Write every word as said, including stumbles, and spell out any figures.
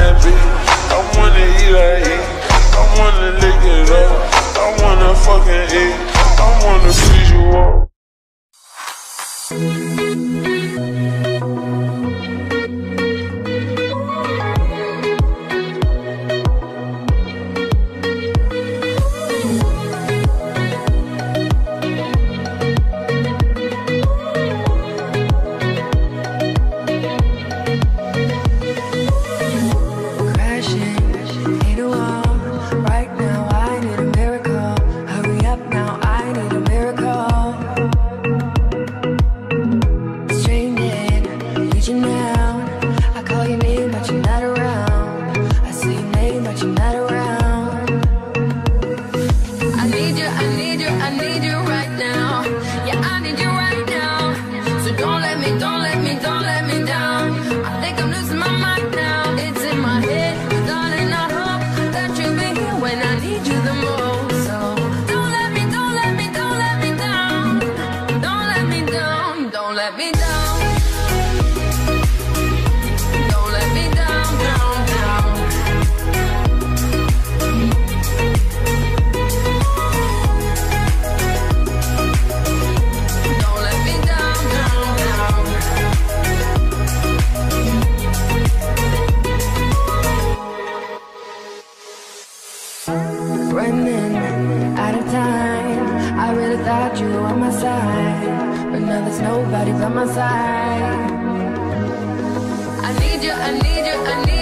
that beat. I wanna eat, I eat. I wanna lick it up. I wanna fucking eat. I wanna please you all. Running out of time, I really thought you were on my side, but now there's nobody by my side. I need you, I need you, I need you.